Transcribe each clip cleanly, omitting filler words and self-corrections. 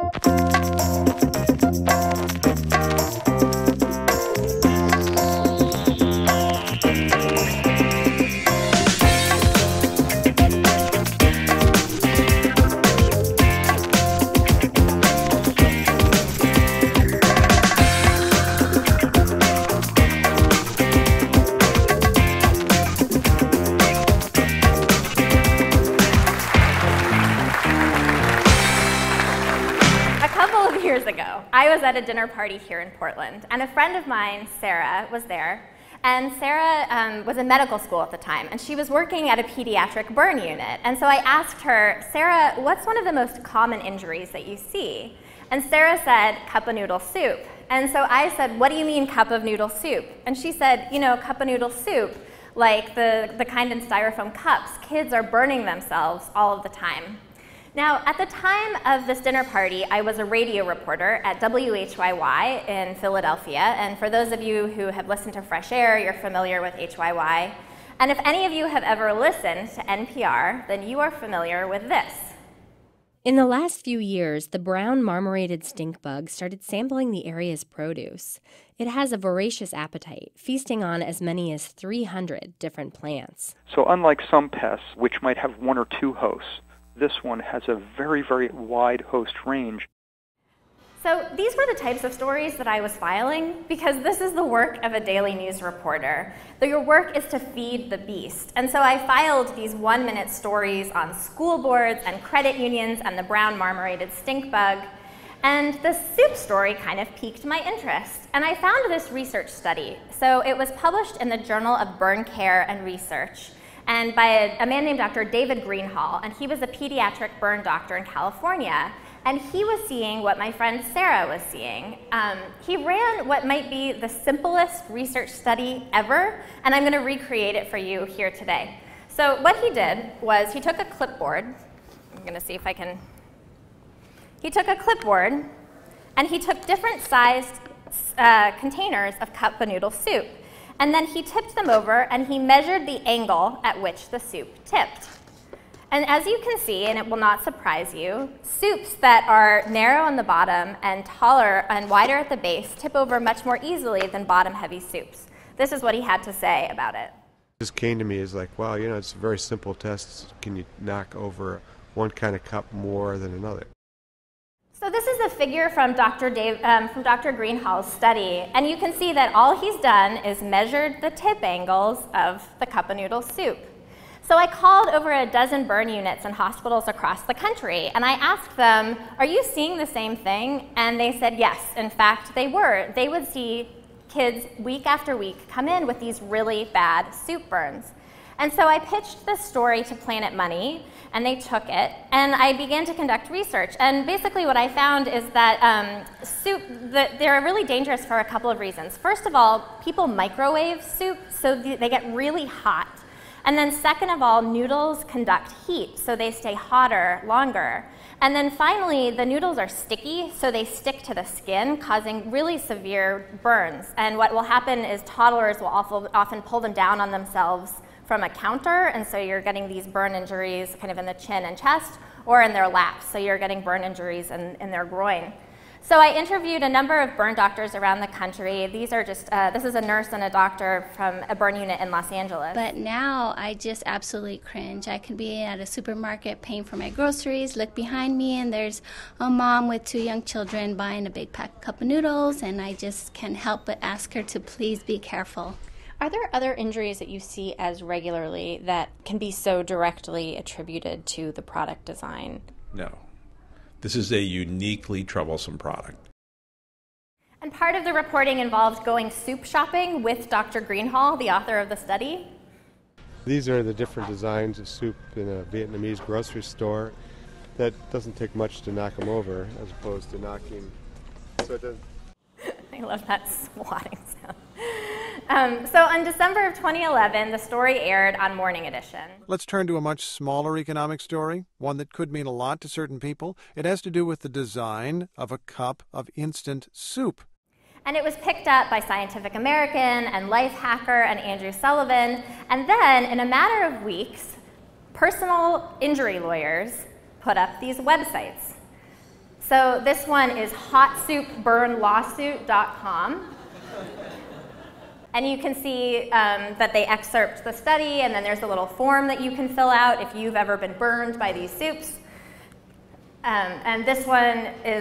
Years ago, I was at a dinner party here in Portland, and a friend of mine, Sarah, was there. And Sarah was in medical school at the time, and she was working at a pediatric burn unit. And so I asked her, Sarah, what's one of the most common injuries that you see? And Sarah said, cup of noodle soup. And so I said, what do you mean cup of noodle soup? And she said, you know, cup of noodle soup, like the kind in styrofoam cups. Kids are burning themselves all of the time. Now, at the time of this dinner party, I was a radio reporter at WHYY in Philadelphia. And for those of you who have listened to Fresh Air, you're familiar with HYY. And if any of you have ever listened to NPR, then you are familiar with this. In the last few years, the brown marmorated stink bug started sampling the area's produce. It has a voracious appetite, feasting on as many as 300 different plants. So unlike some pests, which might have one or two hosts, this one has a very, very wide host range. So these were the types of stories that I was filing because this is the work of a daily news reporter. Your work is to feed the beast. And so I filed these one-minute stories on school boards and credit unions and the brown marmorated stink bug. And the soup story kind of piqued my interest. And I found this research study. So it was published in the Journal of Burn Care and Research, and by a man named Dr. David Greenhall, and he was a pediatric burn doctor in California, and he was seeing what my friend Sarah was seeing. He ran what might be the simplest research study ever, and I'm gonna recreate it for you here today. So what he did was he took a clipboard, I'm gonna see if I can, he took a clipboard, and he took different sized containers of cup of noodle soup. And then he tipped them over, and he measured the angle at which the soup tipped. And as you can see, and it will not surprise you, soups that are narrow on the bottom and taller and wider at the base tip over much more easily than bottom-heavy soups. This is what he had to say about it. This came to me as like, wow, you know, it's a very simple test. Can you knock over one kind of cup more than another? So this is a figure from Dr. Greenhall's study, and you can see that all he's done is measured the tip angles of the cup of noodle soup. So I called over a dozen burn units in hospitals across the country, and I asked them, are you seeing the same thing? And they said yes. In fact, they were. They would see kids week after week come in with these really bad soup burns. And so I pitched this story to Planet Money, and they took it, and I began to conduct research. And basically what I found is that they're really dangerous for a couple of reasons. First of all, people microwave soup, so they get really hot. And then second of all, noodles conduct heat, so they stay hotter longer. And then finally, the noodles are sticky, so they stick to the skin, causing really severe burns. And what will happen is toddlers will often pull them down on themselves from a counter, and so you're getting these burn injuries kind of in the chin and chest, or in their laps, so you're getting burn injuries in their groin. So I interviewed a number of burn doctors around the country. These are just, this is a nurse and a doctor from a burn unit in Los Angeles. But now I just absolutely cringe. I could be at a supermarket paying for my groceries, look behind me, and there's a mom with 2 young children buying a big cup of noodles, and I just can't help but ask her to please be careful. Are there other injuries that you see as regularly that can be so directly attributed to the product design? No. This is a uniquely troublesome product. And part of the reporting involved going soup shopping with Dr. Greenhall, the author of the study. These are the different designs of soup in a Vietnamese grocery store. That doesn't take much to knock them over, as opposed to knocking. So it doesn't. I love that swatting sound. So on December of 2011, the story aired on Morning Edition. Let's turn to a much smaller economic story, one that could mean a lot to certain people. It has to do with the design of a cup of instant soup. And it was picked up by Scientific American and Life Hacker and Andrew Sullivan. And then, in a matter of weeks, personal injury lawyers put up these websites. So this one is hotsoupburnlawsuit.com. And you can see that they excerpt the study, and then there's a little form that you can fill out if you've ever been burned by these soups. And this one is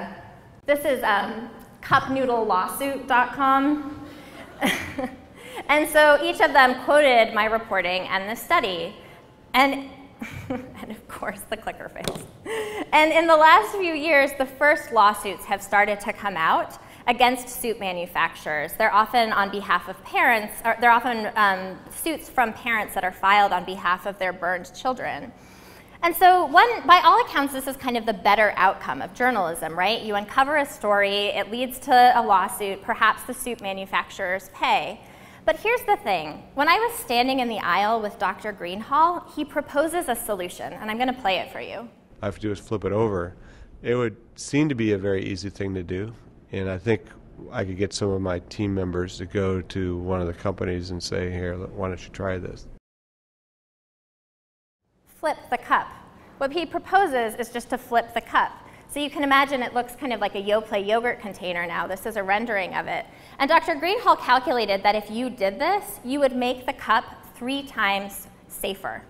cupnoodlelawsuit.com. And so each of them quoted my reporting and the study. And of course, the clicker fails. And in the last few years, the first lawsuits have started to come out against soup manufacturers. They're often on behalf of parents, or they're often suits from parents that are filed on behalf of their burned children. And so by all accounts, this is kind of the better outcome of journalism, right? You uncover a story, it leads to a lawsuit, perhaps the soup manufacturers pay. But here's the thing. When I was standing in the aisle with Dr. Greenhall, he proposes a solution, and I'm going to play it for you. All I have to do is flip it over. It would seem to be a very easy thing to do, and I think I could get some of my team members to go to one of the companies and say, here, why don't you try this? Flip the cup. What he proposes is just to flip the cup. So you can imagine it looks kind of like a Yoplait yogurt container now. This is a rendering of it. And Dr. Greenhall calculated that if you did this, you would make the cup 3 times safer.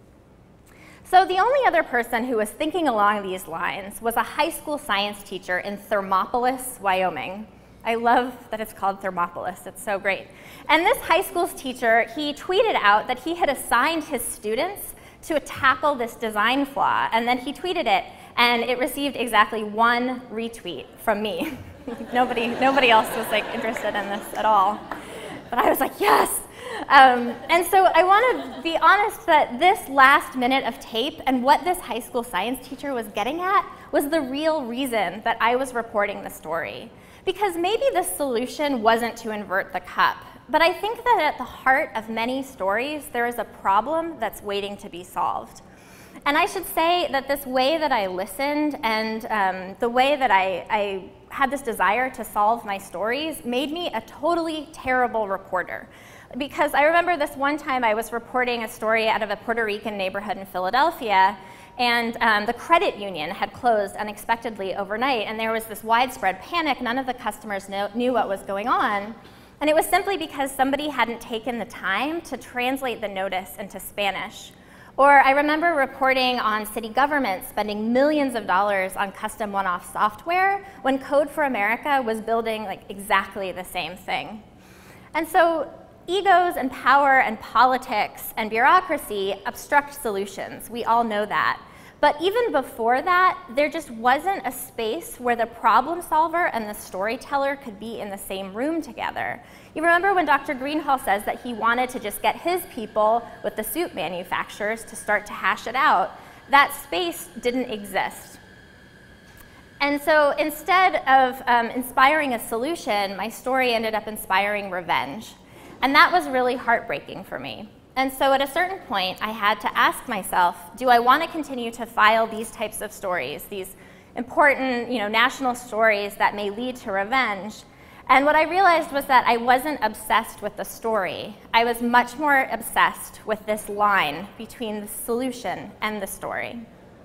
So the only other person who was thinking along these lines was a high school science teacher in Thermopolis, Wyoming. I love that it's called Thermopolis. It's so great. And this high school's teacher, he tweeted out that he had assigned his students to tackle this design flaw, and then he tweeted it, and it received exactly 1 retweet from me. Nobody else was interested in this at all. But I was like, yes! And so I want to be honest that this last minute of tape and what this high school science teacher was getting at was the real reason that I was reporting the story. Because maybe the solution wasn't to invert the cup, but I think that at the heart of many stories, there is a problem that's waiting to be solved. And I should say that this way that I listened and the way that I had this desire to solve my stories made me a totally terrible reporter. Because I remember this one time I was reporting a story out of a Puerto Rican neighborhood in Philadelphia, and the credit union had closed unexpectedly overnight, and there was this widespread panic. None of the customers knew what was going on. And it was simply because somebody hadn't taken the time to translate the notice into Spanish. Or I remember reporting on city government spending millions of dollars on custom one-off software when Code for America was building exactly the same thing. And so egos and power and politics and bureaucracy obstruct solutions. We all know that. But even before that, there just wasn't a space where the problem solver and the storyteller could be in the same room together. You remember when Dr. Greenhall says that he wanted to just get his people with the soup manufacturers to start to hash it out. That space didn't exist. And so instead of inspiring a solution, my story ended up inspiring revenge. And that was really heartbreaking for me. And so at a certain point, I had to ask myself, do I want to continue to file these types of stories, these important, national stories that may lead to revenge? And what I realized was that I wasn't obsessed with the story. I was much more obsessed with this line between the solution and the story.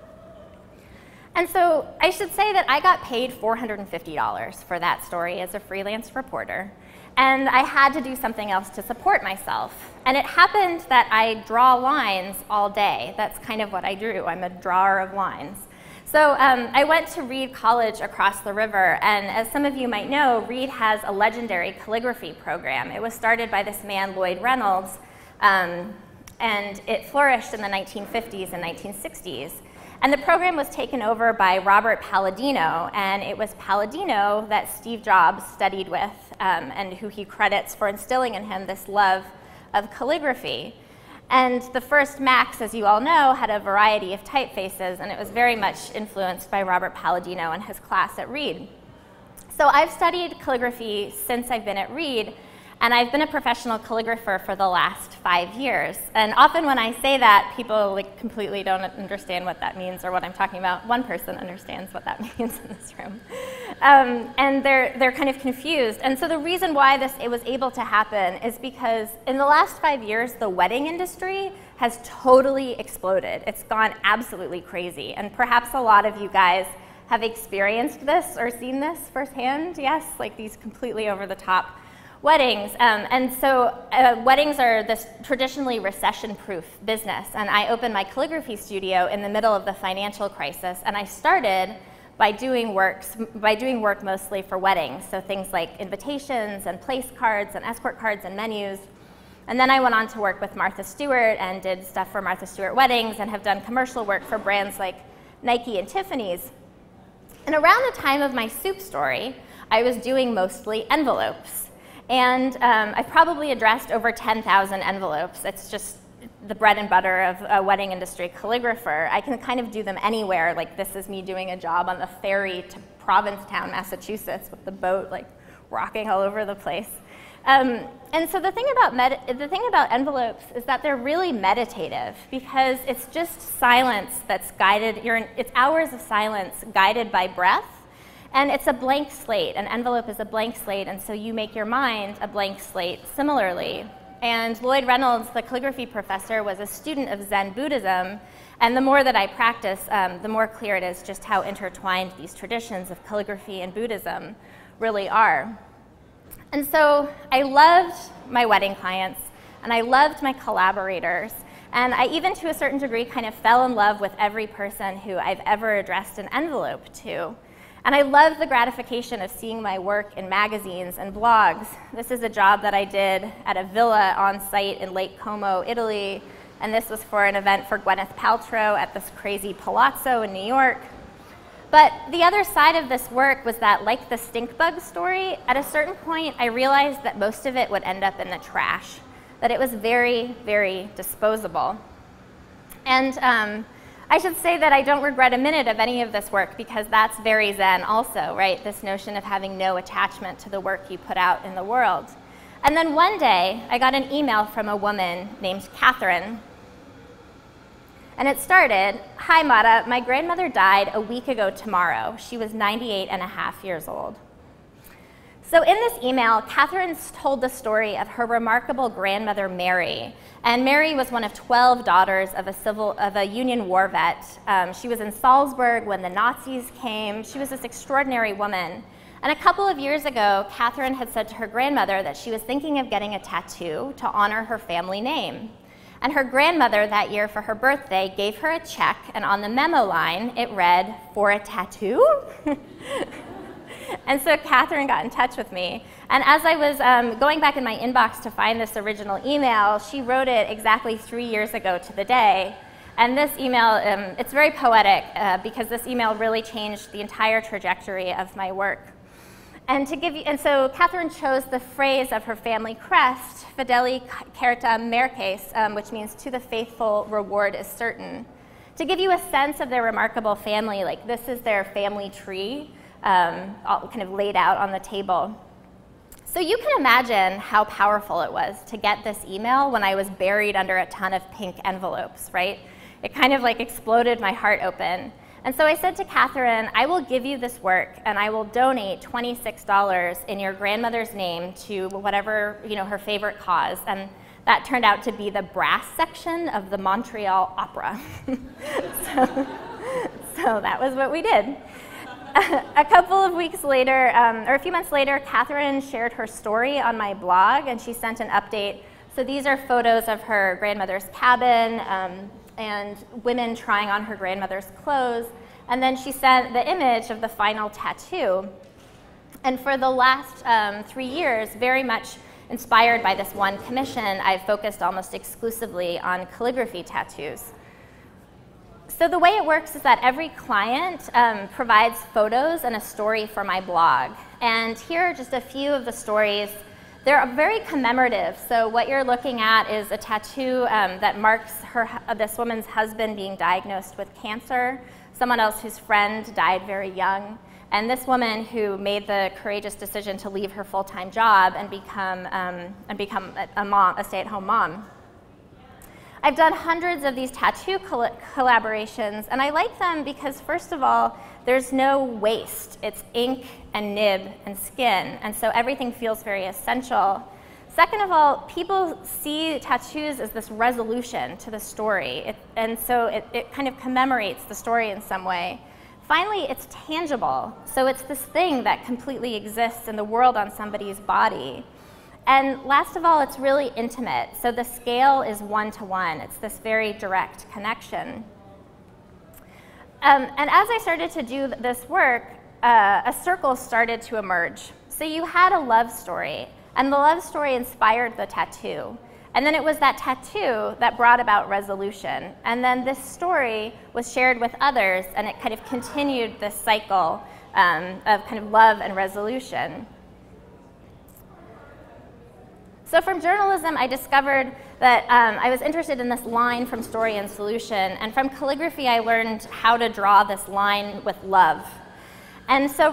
And so I should say that I got paid $450 for that story as a freelance reporter. And I had to do something else to support myself. And it happened that I draw lines all day. That's kind of what I do. I'm a drawer of lines. So I went to Reed College across the river, and as some of you might know, Reed has a legendary calligraphy program. It was started by this man, Lloyd Reynolds, and it flourished in the 1950s and 1960s. And the program was taken over by Robert Palladino, and it was Palladino that Steve Jobs studied with and who he credits for instilling in him this love of calligraphy. And the first Macs, as you all know, had a variety of typefaces, and it was very much influenced by Robert Palladino and his class at Reed. So I've studied calligraphy since I've been at Reed, and I've been a professional calligrapher for the last 5 years. And often when I say that, people completely don't understand what that means or what I'm talking about. One person understands what that means in this room. And they're kind of confused. And so the reason why it was able to happen is because in the last 5 years, the wedding industry has totally exploded. It's gone absolutely crazy. And perhaps a lot of you guys have experienced this or seen this firsthand? Yes, like these completely over-the-top weddings. And so weddings are this traditionally recession-proof business. And I opened my calligraphy studio in the middle of the financial crisis. And I started by doing work mostly for weddings. So things like invitations and place cards and escort cards and menus. And then I went on to work with Martha Stewart and did stuff for Martha Stewart weddings and have done commercial work for brands like Nike and Tiffany's. And around the time of my soup story, I was doing mostly envelopes. And I've probably addressed over 10,000 envelopes. It's just the bread and butter of a wedding industry calligrapher. I can kind of do them anywhere, like this is me doing a job on the ferry to Provincetown, Massachusetts with the boat like rocking all over the place. And so the thing about envelopes is that they're really meditative because it's just silence that's guided, it's hours of silence guided by breath. And it's a blank slate. An envelope is a blank slate, and so you make your mind a blank slate similarly. And Lloyd Reynolds, the calligraphy professor, was a student of Zen Buddhism, and the more that I practice, the more clear it is just how intertwined these traditions of calligraphy and Buddhism really are. And so I loved my wedding clients, and I loved my collaborators, and I even to a certain degree kind of fell in love with every person who I've ever addressed an envelope to. And I love the gratification of seeing my work in magazines and blogs. This is a job that I did at a villa on site in Lake Como, Italy, and this was for an event for Gwyneth Paltrow at this crazy palazzo in New York. But the other side of this work was that, like the stink bug story, at a certain point I realized that most of it would end up in the trash, that it was very, very disposable. And I should say that I don't regret a minute of any of this work because that's very Zen also, right? This notion of having no attachment to the work you put out in the world. And then one day, I got an email from a woman named Catherine. And it started, "Hi, Mata, my grandmother died a week ago tomorrow. She was 98.5 years old." So in this email, Catherine told the story of her remarkable grandmother, Mary. And Mary was one of 12 daughters of a Union war vet. She was in Salzburg when the Nazis came. She was this extraordinary woman. And a couple of years ago, Catherine had said to her grandmother that she was thinking of getting a tattoo to honor her family name. And her grandmother that year for her birthday gave her a check, and on the memo line, it read, "For a tattoo?" And so Catherine got in touch with me. And as I was going back in my inbox to find this original email, she wrote it exactly 3 years ago to the day. And this email, it's very poetic because this email really changed the entire trajectory of my work. And so Catherine chose the phrase of her family crest, "Fideli certa merces," which means "to the faithful, reward is certain." To give you a sense of their remarkable family, like this is their family tree, all kind of laid out on the table. So you can imagine how powerful it was to get this email when I was buried under a ton of pink envelopes, right? It kind of like exploded my heart open. And so I said to Catherine, "I will give you this work and I will donate $26 in your grandmother's name to whatever, her favorite cause." And that turned out to be the brass section of the Montreal Opera. So that was what we did. A couple of weeks later, or a few months later, Catherine shared her story on my blog, and she sent an update. So these are photos of her grandmother's cabin and women trying on her grandmother's clothes. And then she sent the image of the final tattoo. And for the last 3 years, very much inspired by this one commission, I've focused almost exclusively on calligraphy tattoos. So the way it works is that every client provides photos and a story for my blog. And here are just a few of the stories. They're very commemorative. So what you're looking at is a tattoo that marks this woman's husband being diagnosed with cancer, someone else whose friend died very young, and this woman who made the courageous decision to leave her full-time job and become a stay-at-home mom. I've done hundreds of these tattoo collaborations, and I like them because, first of all, there's no waste. It's ink and nib and skin, and so everything feels very essential. Second of all, people see tattoos as this resolution to the story, and so it kind of commemorates the story in some way. Finally, it's tangible. So it's this thing that completely exists in the world on somebody's body. And last of all, it's really intimate. So the scale is one-to-one. It's this very direct connection. And as I started to do this work, a circle started to emerge. So you had a love story, and the love story inspired the tattoo. And then it was that tattoo that brought about resolution. And then this story was shared with others, and it kind of continued this cycle of kind of love and resolution. So from journalism, I discovered that I was interested in this line from story and solution. And from calligraphy, I learned how to draw this line with love. And so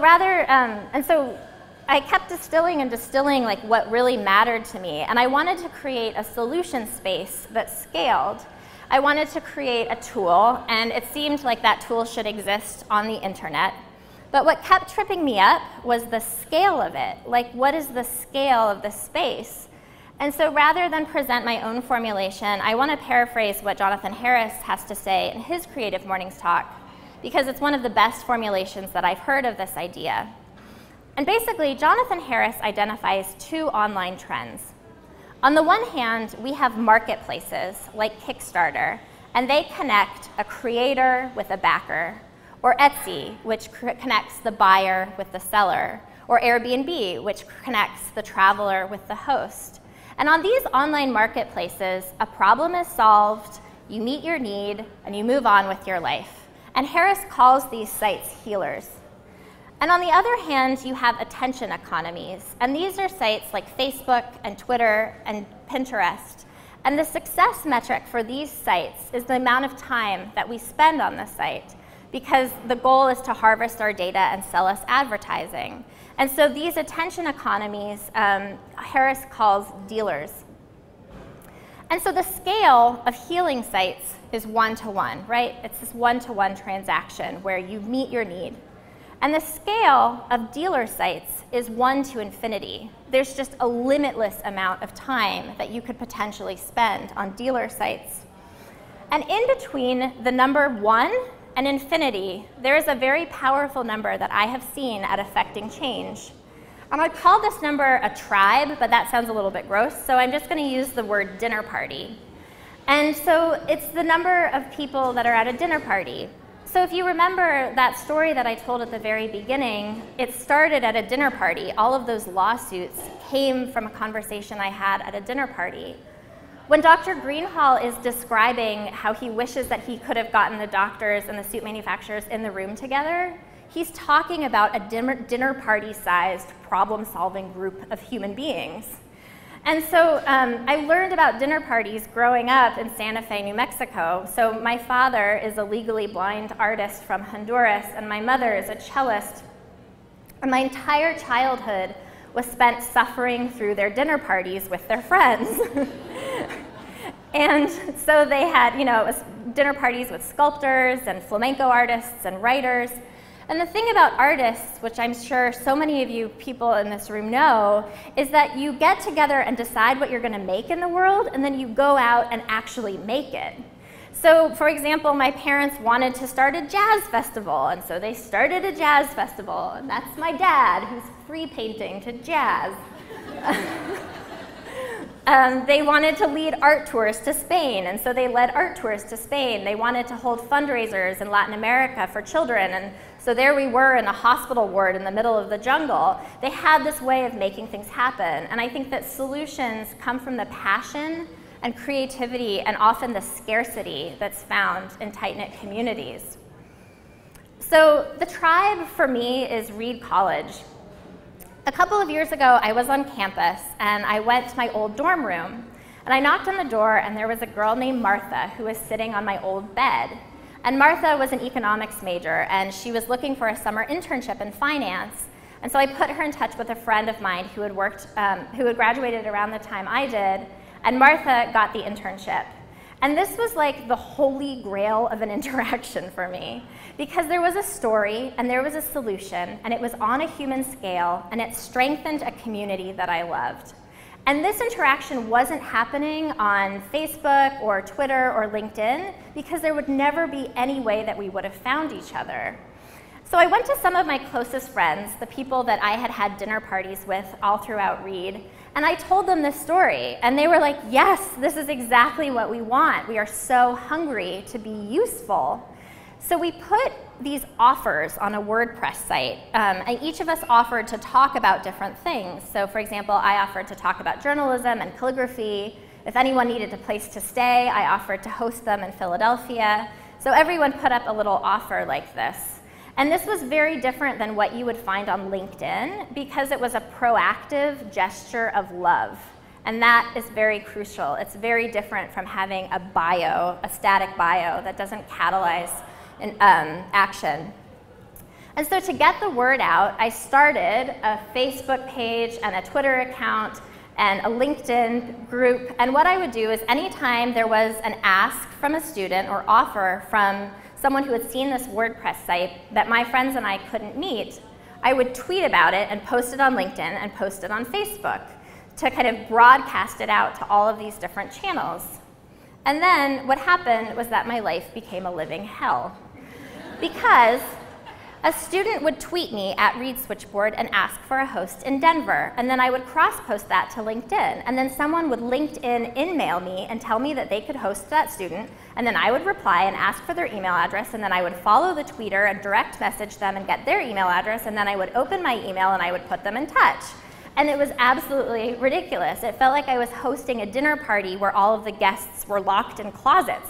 I kept distilling and distilling like what really mattered to me. And I wanted to create a solution space that scaled. I wanted to create a tool, and it seemed like that tool should exist on the internet. But what kept tripping me up was the scale of it. Like, what is the scale of the space? And so rather than present my own formulation, I want to paraphrase what Jonathan Harris has to say in his Creative Mornings talk, because it's one of the best formulations that I've heard of this idea. And basically, Jonathan Harris identifies two online trends. On the one hand, we have marketplaces like Kickstarter, and they connect a creator with a backer, or Etsy, which connects the buyer with the seller, or Airbnb, which connects the traveler with the host. And on these online marketplaces, a problem is solved, you meet your need, and you move on with your life. And Harris calls these sites healers. And on the other hand, you have attention economies. And these are sites like Facebook and Twitter and Pinterest. And the success metric for these sites is the amount of time that we spend on the site, because the goal is to harvest our data and sell us advertising. And so these attention economies, Harris calls dealers. And so the scale of healing sites is one-to-one, right? It's this one-to-one transaction where you meet your need. And the scale of dealer sites is 1 to infinity. There's just a limitless amount of time that you could potentially spend on dealer sites. And in between the number 1 and infinity, there is a very powerful number that I have seen at affecting change. And I'd call this number a tribe, but that sounds a little bit gross, so I'm just going to use the word dinner party. And so it's the number of people that are at a dinner party. So if you remember that story that I told at the very beginning, it started at a dinner party. All of those lawsuits came from a conversation I had at a dinner party. When Dr. Greenhall is describing how he wishes that he could have gotten the doctors and the suit manufacturers in the room together, he's talking about a dinner party-sized problem-solving group of human beings. And so I learned about dinner parties growing up in Santa Fe, New Mexico. So my father is a legally blind artist from Honduras, and my mother is a cellist. And my entire childhood was spent suffering through their dinner parties with their friends. And so they had, dinner parties with sculptors and flamenco artists and writers. And the thing about artists, which I'm sure so many of you people in this room know, is that you get together and decide what you're going to make in the world, and then you go out and actually make it. So, for example, my parents wanted to start a jazz festival, and so they started a jazz festival, and that's my dad, who's free painting to jazz. They wanted to lead art tours to Spain, and so they led art tours to Spain. They wanted to hold fundraisers in Latin America for children, and so there we were in a hospital ward in the middle of the jungle. They had this way of making things happen, and I think that solutions come from the passion and creativity and often the scarcity that's found in tight-knit communities. So the tribe for me is Reed College. A couple of years ago, I was on campus, and I went to my old dorm room, and I knocked on the door, and there was a girl named Martha who was sitting on my old bed. And Martha was an economics major, and she was looking for a summer internship in finance. And so I put her in touch with a friend of mine who had graduated around the time I did, and Martha got the internship. And this was like the holy grail of an interaction for me, because there was a story and there was a solution, and it was on a human scale, and it strengthened a community that I loved. And this interaction wasn't happening on Facebook or Twitter or LinkedIn, because there would never be any way that we would have found each other. So I went to some of my closest friends, the people that I had had dinner parties with all throughout Reed, and I told them this story, and they were like, yes, this is exactly what we want. We are so hungry to be useful. So we put these offers on a WordPress site, and each of us offered to talk about different things. So for example, I offered to talk about journalism and calligraphy. If anyone needed a place to stay, I offered to host them in Philadelphia. So everyone put up a little offer like this. And this was very different than what you would find on LinkedIn because it was a proactive gesture of love. And that is very crucial. It's very different from having a bio, a static bio that doesn't catalyze action. And so to get the word out, I started a Facebook page and a Twitter account and a LinkedIn group. And what I would do is anytime there was an ask from a student or offer from someone who had seen this WordPress site that my friends and I couldn't meet, I would tweet about it and post it on LinkedIn and post it on Facebook to kind of broadcast it out to all of these different channels. And then what happened was that my life became a living hell because a student would tweet me at Reed Switchboard and ask for a host in Denver, and then I would cross-post that to LinkedIn, and then someone would LinkedIn in-mail me and tell me that they could host that student, and then I would reply and ask for their email address, and then I would follow the tweeter and direct message them and get their email address, and then I would open my email and I would put them in touch. And it was absolutely ridiculous. It felt like I was hosting a dinner party where all of the guests were locked in closets.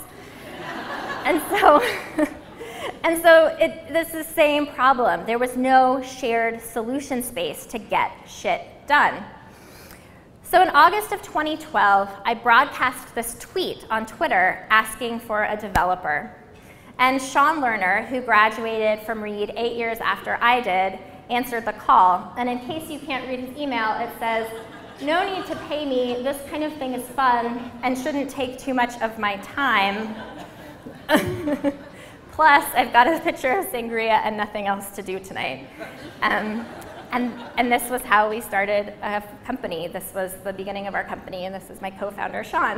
And so this is the same problem. There was no shared solution space to get shit done. So in August of 2012, I broadcast this tweet on Twitter asking for a developer. And Sean Lerner, who graduated from Reed 8 years after I did, answered the call. And in case you can't read his email, it says, "No need to pay me. This kind of thing is fun and shouldn't take too much of my time. Plus, I've got a picture of sangria and nothing else to do tonight." And this was how we started a company. This was the beginning of our company, and this is my co-founder, Sean.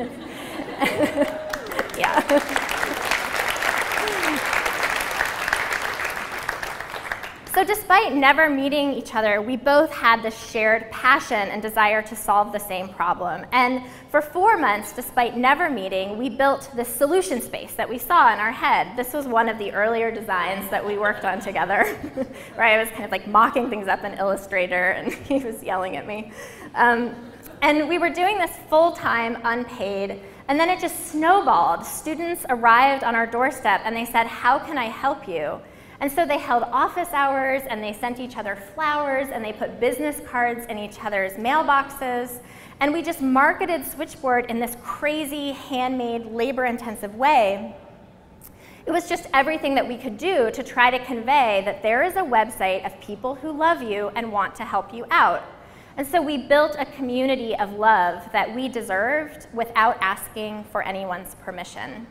Yeah. So despite never meeting each other, we both had this shared passion and desire to solve the same problem. And for 4 months, despite never meeting, we built this solution space that we saw in our head. This was one of the earlier designs that we worked on together, where I was kind of like mocking things up in Illustrator, and he was yelling at me. And we were doing this full-time, unpaid, and then it just snowballed. Students arrived on our doorstep, and they said, "How can I help you?" And so they held office hours, and they sent each other flowers, and they put business cards in each other's mailboxes. And we just marketed Switchboard in this crazy, handmade, labor-intensive way. It was just everything that we could do to try to convey that there is a website of people who love you and want to help you out. And so we built a community of love that we deserved without asking for anyone's permission.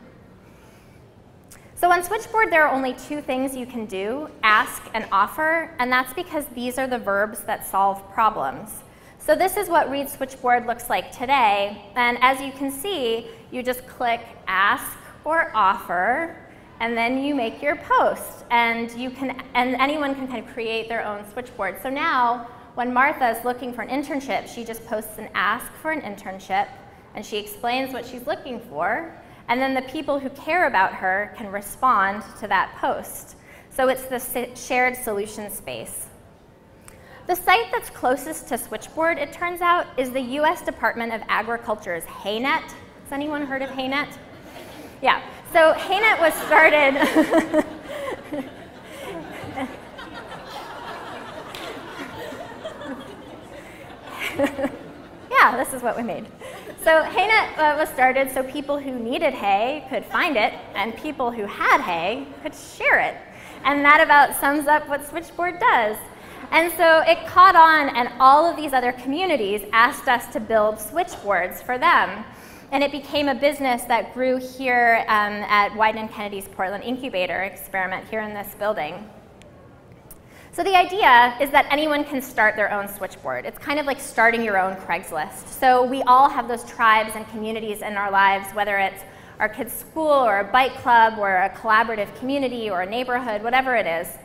So on Switchboard, there are only 2 things you can do, ask and offer, and that's because these are the verbs that solve problems. So this is what Reed Switchboard looks like today, and as you can see, you just click ask or offer, and then you make your post, and anyone can kind of create their own switchboard. So now, when Martha is looking for an internship, she just posts an ask for an internship, and she explains what she's looking for, and then the people who care about her can respond to that post. So it's the shared solution space. The site that's closest to Switchboard, it turns out, is the US Department of Agriculture's HayNet. Has anyone heard of HayNet? Yeah, so HayNet was started yeah, this is what we made. So HayNet was started so people who needed hay could find it, and people who had hay could share it. And that about sums up what Switchboard does. And so it caught on, and all of these other communities asked us to build switchboards for them. And it became a business that grew here at Wieden & Kennedy's Portland Incubator experiment here in this building. So the idea is that anyone can start their own switchboard. It's kind of like starting your own Craigslist. So we all have those tribes and communities in our lives, whether it's our kids' school or a bike club or a collaborative community or a neighborhood, whatever it is.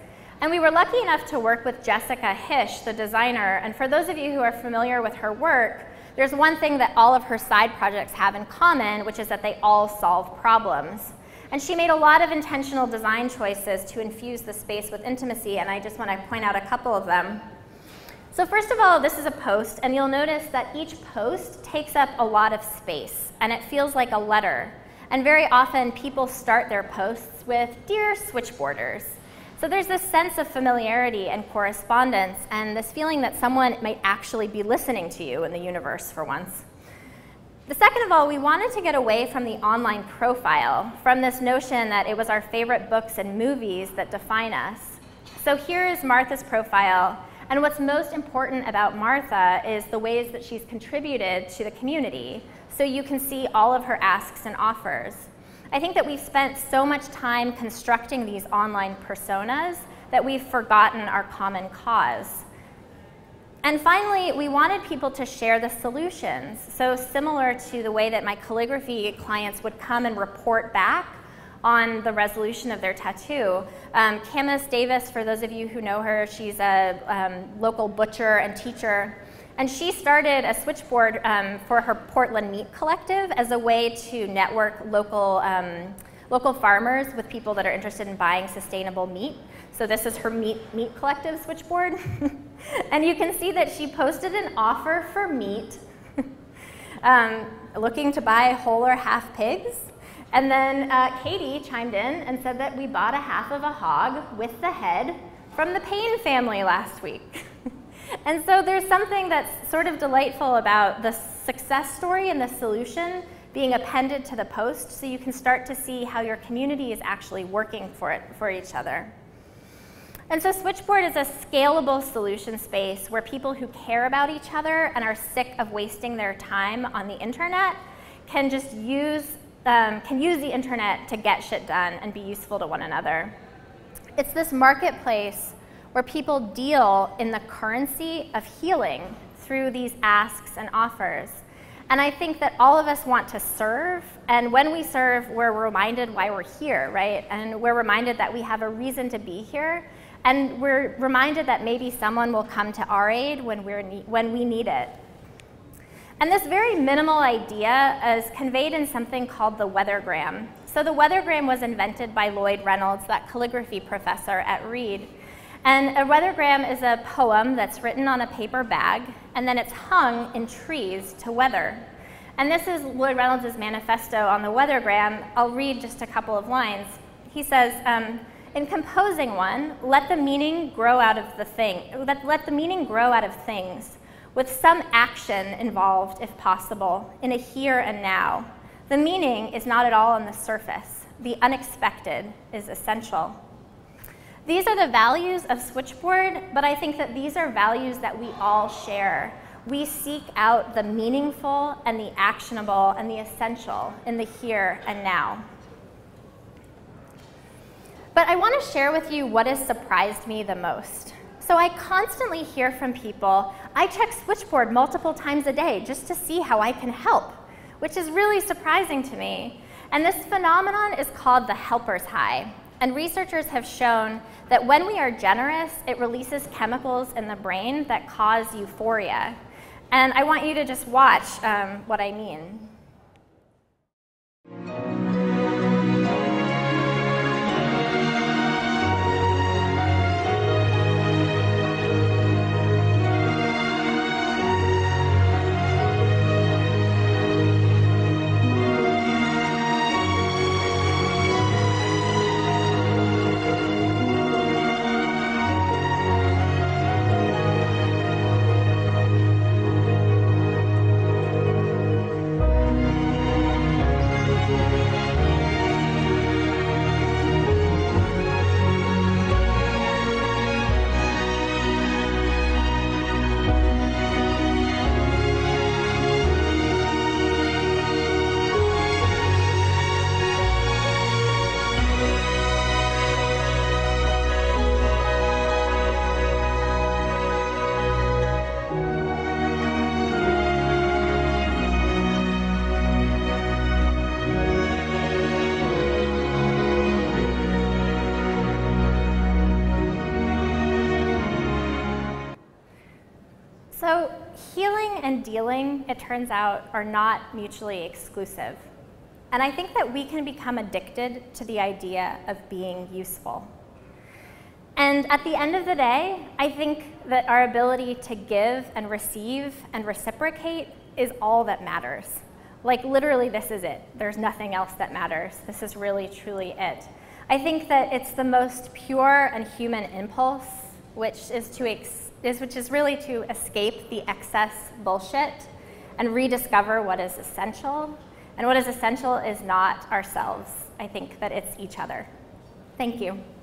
And we were lucky enough to work with Jessica Hish, the designer, and for those of you who are familiar with her work, there's one thing that all of her side projects have in common, which is that they all solve problems. And she made a lot of intentional design choices to infuse the space with intimacy, and I just want to point out a couple of them. So first of all, this is a post, and you'll notice that each post takes up a lot of space, and it feels like a letter. And very often, people start their posts with, "Dear Switchboarders." So there's this sense of familiarity and correspondence, and this feeling that someone might actually be listening to you in the universe for once. The second of all, we wanted to get away from the online profile, from this notion that it was our favorite books and movies that define us. So here is Martha's profile, and what's most important about Martha is the ways that she's contributed to the community, so you can see all of her asks and offers. I think that we've spent so much time constructing these online personas that we've forgotten our common cause. And finally, we wanted people to share the solutions. So similar to the way that my calligraphy clients would come and report back on the resolution of their tattoo. Camus Davis, for those of you who know her, she's a local butcher and teacher. And she started a switchboard for her Portland Meat Collective as a way to network local farmers with people that are interested in buying sustainable meat. So this is her meat collective switchboard. And you can see that she posted an offer for meat, looking to buy whole or half pigs. And then Katie chimed in and said that we bought a half of a hog with the head from the Payne family last week. And so there's something that's sort of delightful about the success story and the solution being appended to the post, so you can start to see how your community is actually working for each other. And so Switchboard is a scalable solution space where people who care about each other and are sick of wasting their time on the internet can just use the internet to get shit done and be useful to one another. It's this marketplace where people deal in the currency of healing through these asks and offers. And I think that all of us want to serve, and when we serve, we're reminded why we're here, right? And we're reminded that we have a reason to be here, and we're reminded that maybe someone will come to our aid when we need it. And this very minimal idea is conveyed in something called the weathergram. So the weathergram was invented by Lloyd Reynolds, that calligraphy professor at Reed. And a weathergram is a poem that's written on a paper bag, and then it's hung in trees to weather. And this is Lloyd Reynolds' manifesto on the weathergram. I'll read just a couple of lines. He says, in composing one, let the meaning grow out of let the meaning grow out of things, with some action involved, if possible, in a here and now. The meaning is not at all on the surface. The unexpected is essential. These are the values of Switchboard, but I think that these are values that we all share. We seek out the meaningful and the actionable and the essential in the here and now. But I want to share with you what has surprised me the most. So I constantly hear from people, I check Switchboard multiple times a day just to see how I can help, which is really surprising to me. And this phenomenon is called the helper's high. And researchers have shown that when we are generous, it releases chemicals in the brain that cause euphoria. And I want you to just watch what I mean. So healing and dealing, it turns out, are not mutually exclusive. And I think that we can become addicted to the idea of being useful. And at the end of the day, I think that our ability to give and receive and reciprocate is all that matters. Like literally, this is it. There's nothing else that matters. This is really, truly it. I think that it's the most pure and human impulse, which is really to escape the excess bullshit and rediscover what is essential. And what is essential is not ourselves. I think that it's each other. Thank you.